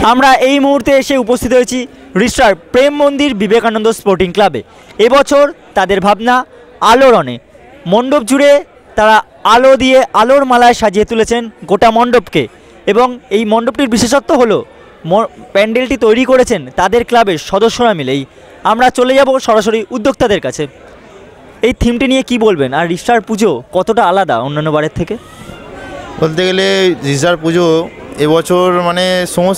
আমরা এই মুহূর্তে এসে উপস্থিত হয়েছি রিষ্টার প্রেম মন্দির বিবেকানন্দ স্পোর্টিং ক্লাবে। এবছর তাদের ভাবনা আলোড়নে, মণ্ডপ জুড়ে তারা আলো দিয়ে আলোর মালায় সাজিয়ে তুলেছেন গোটা মণ্ডপকে। এবং এই মণ্ডপটির বিশেষত্ব হলো প্যান্ডেলটি তৈরি করেছেন তাদের ক্লাবের সদস্যরা মিলেই। আমরা চলে যাব সরাসরি উদ্যোক্তাদের কাছে। এই থিমটি নিয়ে কি বলবেন, আর রিষ্টার পুজো কতটা আলাদা অন্যান্য বারের থেকে? বলতে গেলে রিষ্টার পুজো এবছর মানে সমস্ত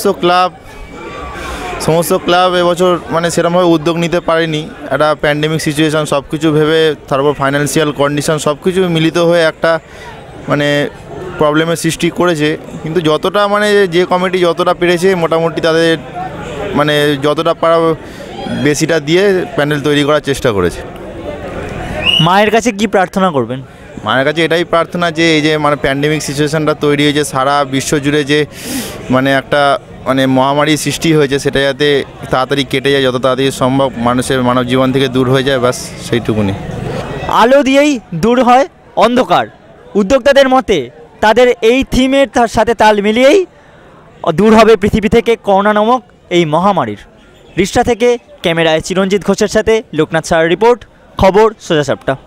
ক্লাব এবছর মানে সেরকমভাবে উদ্যোগ নিতে পারেনি। একটা প্যান্ডেমিক সিচুয়েশান, সব কিছু ভেবে, তারপর ফাইন্যান্সিয়াল কন্ডিশন সব কিছু মিলিত হয়ে একটা মানে প্রবলেমের সৃষ্টি করেছে। কিন্তু যতটা মানে যে কমিটি যতটা পেরেছে মোটামুটি তাদের মানে যতটা পারা বেশিটা দিয়ে প্যান্ডেল তৈরি করার চেষ্টা করেছে। মায়ের কাছে কি প্রার্থনা করবেন? মায়ের কাছে এটাই প্রার্থনা যে এই যে মানে প্যান্ডেমিক সিচুয়েশানটা তৈরি হয়েছে সারা বিশ্ব জুড়ে, যে মানে একটা মানে মহামারী সৃষ্টি হয়েছে, সেটা যাতে তাড়াতাড়ি কেটে যায়, যত তাড়াতাড়ি সম্ভব মানব জীবন থেকে দূর হয়ে যায়, ব্যাস সেইটুকুনি। আলো দিয়েই দূর হয় অন্ধকার। উদ্যোক্তাদের মতে তাদের এই থিমের সাথে তাল মিলিয়েই দূর হবে পৃথিবী থেকে করোনা নামক এই মহামারীর। রিষ্টা থেকে ক্যামেরায় চিরঞ্জিত ঘোষের সাথে লোকনাথ স্যার রিপোর্ট, খবর সোজা সাপটা।